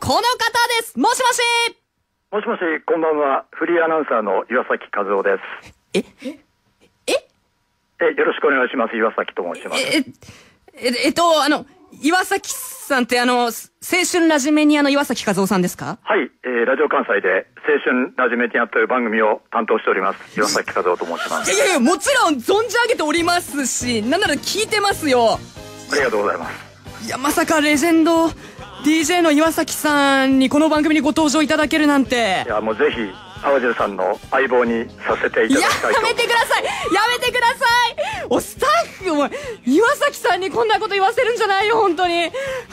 この方です。もしもし。 もしもし、こんばんは。フリーアナウンサーの岩崎和夫です。よろしくお願いします。岩崎と申します。 岩崎さんって青春ラジメニアの岩崎和夫さんですか？ はい、ラジオ関西で青春ラジメニアという番組を担当しております。岩崎和夫と申します。 いやいや、もちろん存じ上げておりますし、なんなら聞いてますよ。 ありがとうございます。 いや、まさかレジェンド DJ の岩崎さんにこの番組にご登場いただけるなんて。 いや、もうぜひ淡路さんの相棒にさせていただきたいと。 やめてください、やめてください。おスタッフも岩崎さんにこんなこと言わせるんじゃないよ、本当に。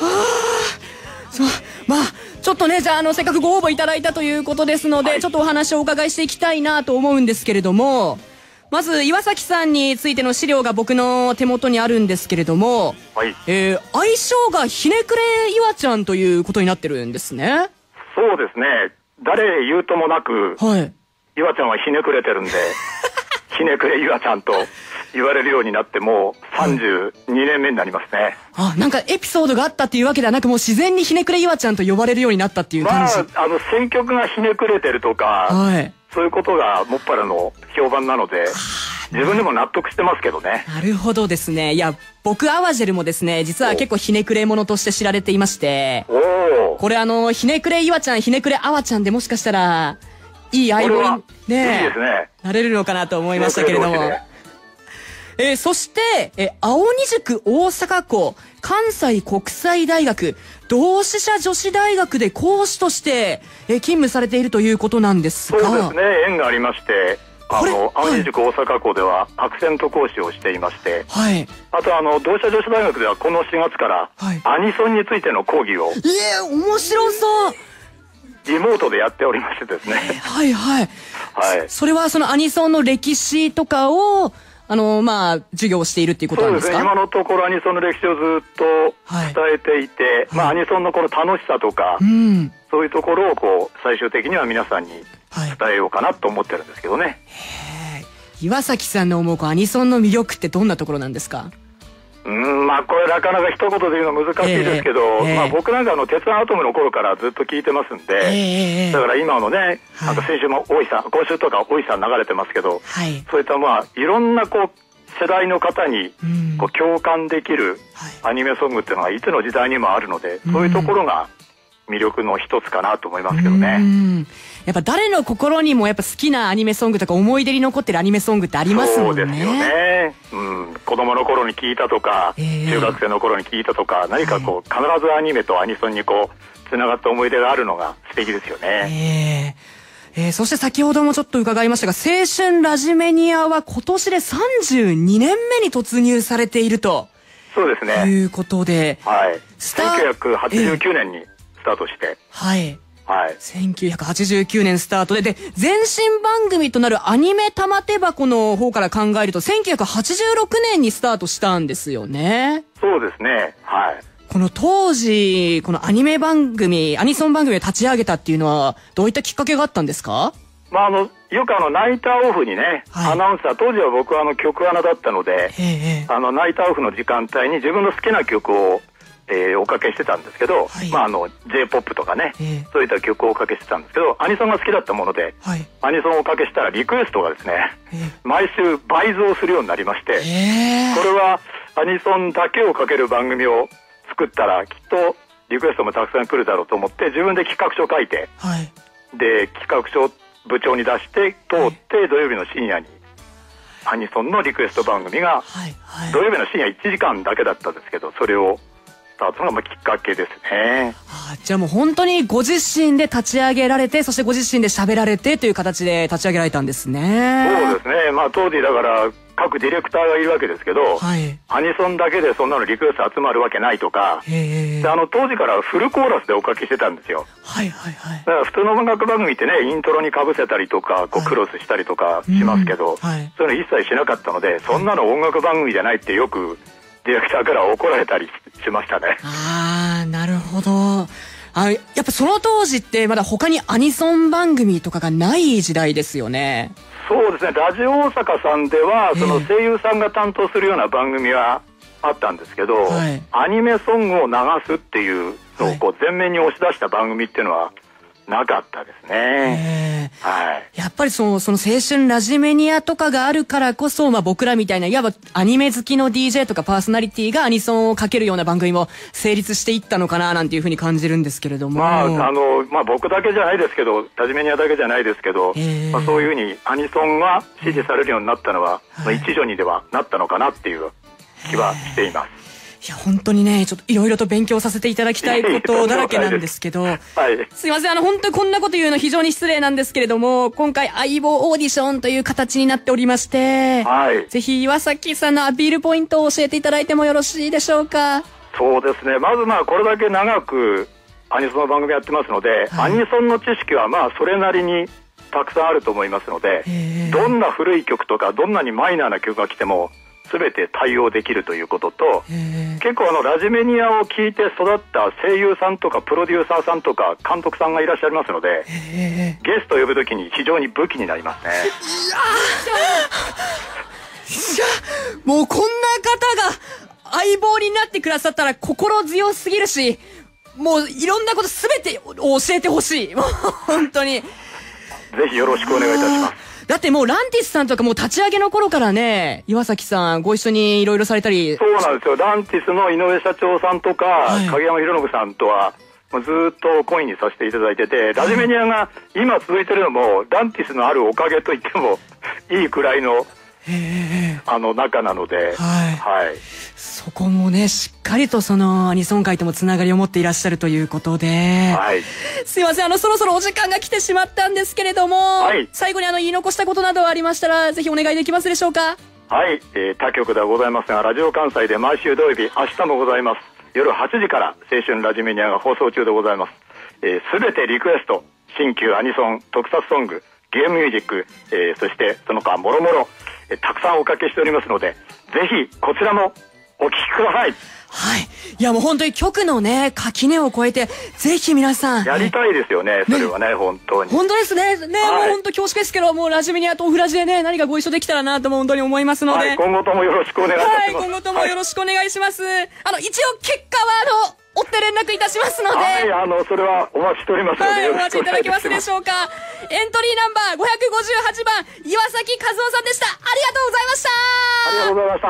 まあちょっとね、じゃあせっかくご応募いただいたということですので、はい、ちょっとお話をお伺いしていきたいなと思うんですけれども、まず岩崎さんについての資料が僕の手元にあるんですけれども、 はい、 愛称がひねくれ岩ちゃんということになってるんですね。 そうですね、誰言うともなく、はい、岩ちゃんはひねくれてるんでひねくれ岩ちゃんと言われるようになってもう32年目になりますね。 なんかエピソードがあったっていうわけではなく、もう自然にひねくれ岩ちゃんと呼ばれるようになったっていう感じ。 選曲がひねくれてるとか、はい、そういうことがもっぱらの評判なので、自分でも納得してますけどね。 なるほどですね。いや、僕アワジェルもですね、実は結構ひねくれ者として知られていまして、これひねくれ岩ちゃん、ひねくれあわちゃんでもしかしたらいい相棒にね、 いいですね、 なれるのかなと思いましたけれども、そして青二塾大阪校関西国際大学同志社女子大学で講師として勤務されているということなんですが。 そうですね、縁がありまして、青二塾大阪校ではアクセント講師をしていまして、はい、あと同志社女子大学ではこの4月から、はい、アニソンについての講義を面白そうリモートでやっておりましてですね、 はいはい、はい、それはそのアニソンの歴史とかを授業をしているっていうことなんですか？ そうですね、今のところアニソンの歴史をずっと伝えていて、はい、アニソンのこの楽しさとか、そういうところを最終的には皆さんに伝えようかなと思ってるんですけどね。 岩崎さんの思うアニソンの魅力ってどんなところなんですか？ これなかなか一言で言うの難しいですけど、僕なんか鉄腕アトムの頃からずっと聞いてますんで、だから今のね、先週も大井さん、今週とか大井さん流れてますけど、そういったいろんな世代の方に共感できるアニメソングっていうのはいつの時代にもあるので、そういうところが魅力の一つかなと思いますけどね。 やっぱ誰の心にもやっぱ好きなアニメソングとか思い出に残ってるアニメソングってありますもんね。 そうですよね。子供の頃に聞いたとか、中学生の頃に聞いたとか、何か必ずアニメとアニソンにつながった思い出があるのが素敵ですよね。 そして先ほどもちょっと伺いましたが、青春ラジメニアは今年で32年目に突入されていると。そうですね。いうことで、 はい。1989年にスタートして。はい。はい、 1989年スタートで、前身番組となるアニメ玉手箱の方から考えると1986年にスタートしたんですよね。 そうですね。はい。 この当時このアニソン番組を立ち上げたっていうのはどういったきっかけがあったんですか？ よくナイターオフにね、アナウンサー、当時は僕は曲アナだったので、ナイターオフの時間帯に自分の好きな曲をおかけしてたんですけど、J-POP とかね、そういった曲をおかけしてたんですけど、アニソンが好きだったもので、アニソンをおかけしたらリクエストがですね、毎週倍増するようになりまして、これはアニソンだけをかける番組を作ったらきっとリクエストもたくさん来るだろうと思って、自分で企画書を書いて、で企画書を部長に出して通って土曜日の深夜にアニソンのリクエスト番組が土曜日の深夜1時間だけだったんですけど、それをスタートのきっかけですね。 じゃあもう本当にご自身で立ち上げられて、そしてご自身で喋られてという形で立ち上げられたんですね。 そうですね。当時だから各ディレクターがいるわけですけど、アニソンだけでそんなのリクエスト集まるわけないとか、で当時からフルコーラスでおかけしてたんですよ。だから普通の音楽番組ってね、イントロにかぶせたりとかクロスしたりとかしますけど、そういうの一切しなかったので、そんなの音楽番組じゃないってよくディレクターから怒られたりしましたね。 なるほど。やっぱその当時ってまだ他にアニソン番組とかがない時代ですよね。 そうですね。ラジオ大阪さんではその声優さんが担当するような番組はあったんですけど、アニメソングを流すっていうのをこう前面に押し出した番組っていうのはなかったですね。 はい。やっぱりその青春ラジメニアとかがあるからこそ、僕らみたいな、いわばアニメ好きの DJ とかパーソナリティがアニソンをかけるような番組も成立していったのかな、なんていうふうに感じるんですけれども。 僕だけじゃないですけど、ラジメニアだけじゃないですけど、そういうふうにアニソンが支持されるようになったのは、一助にではなったのかなっていう気はしています。 いや、本当にね、ちょっといろいろと勉強させていただきたいことだらけなんですけど、すいません、本当にこんなこと言うの非常に失礼なんですけれども、今回相棒オーディションという形になっておりまして、ぜひ岩崎さんのアピールポイントを教えていただいてもよろしいでしょうか。 そうですね、まずこれだけ長くアニソンの番組やってますので、アニソンの知識はそれなりにたくさんあると思いますので、どんな古い曲とかどんなにマイナーな曲が来ても全て対応できるということと、結構ラジメニアを聞いて育った声優さんとかプロデューサーさんとか監督さんがいらっしゃいますので、ゲストを呼ぶときに非常に武器になりますね。 いやもうこんな方が相棒になってくださったら心強すぎるし、もういろんなこと全て教えてほしい。もう本当にぜひよろしくお願いいたします。 だってもうランティスさんとかもう立ち上げの頃からね、岩崎さんご一緒にいろいろされたり。 そうなんですよ。ランティスの井上社長さんとか、影山博信さんとはもうずっと懇意にさせていただいてて、ラジメニアが今続いてるのもランティスのあるおかげと言ってもいいくらいの仲なので、 そこもねしっかりとそのアニソン界ともつながりを持っていらっしゃるということで、すいません、そろそろお時間が来てしまったんですけれども、最後に言い残したことなどありましたらぜひお願いできますでしょうか。 他局ではございますが、ラジオ関西で毎週土曜日、明日もございます。夜8時から青春ラジメニアが放送中でございます。すべてリクエスト、新旧アニソン、特撮ソング、ゲームミュージック、そしてその他もろもろたくさんおかけしておりますので、ぜひこちらもお聞きください。 いやもう本当に局のね垣根を越えてぜひ皆さんやりたいですよね。それはね本当に本当ですね。もう本当恐縮ですけど、もうラジメニアとオフラジでね何かご一緒できたらなと本当に思いますので、 今後ともよろしくお願いいたします。 今後ともよろしくお願いします。一応結果は追って連絡いたしますので、 それはお待ちしておりますので、 お待ちいただけますでしょうか。エントリーナンバー558番岩崎和夫さんでした。ありがとうございました。 ありがとうございました。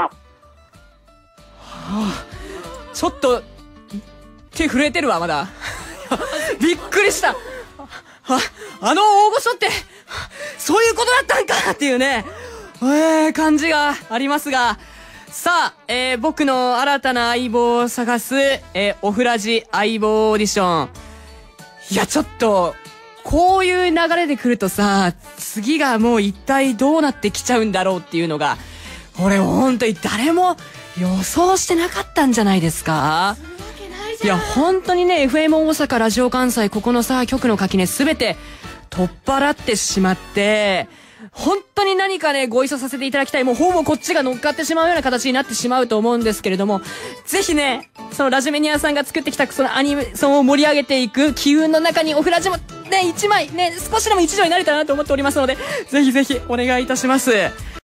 ちょっと手震えてるわまだびっくりした。大御所ってそういうことだったんかっていうね、感じがありますが、さあ、僕の新たな相棒を探す、オフラジ相棒オーディション。いやちょっとこういう流れで来るとさ、次がもう一体どうなってきちゃうんだろうっていうのが俺本当に誰も予想してなかったんじゃないですか。いや本当にね FM 大阪ラジオ関西ここのさ局の垣根全て取っ払ってしまって、本当に何かねご一緒させていただきたい。もうほぼこっちが乗っかってしまうような形になってしまうと思うんですけれども、ぜひねそのラジメニアさんが作ってきたそのアニメソンを盛り上げていく機運の中にオフラジもね一枚ね少しでも一助になれたらなと思っておりますので、ぜひぜひお願いいたします。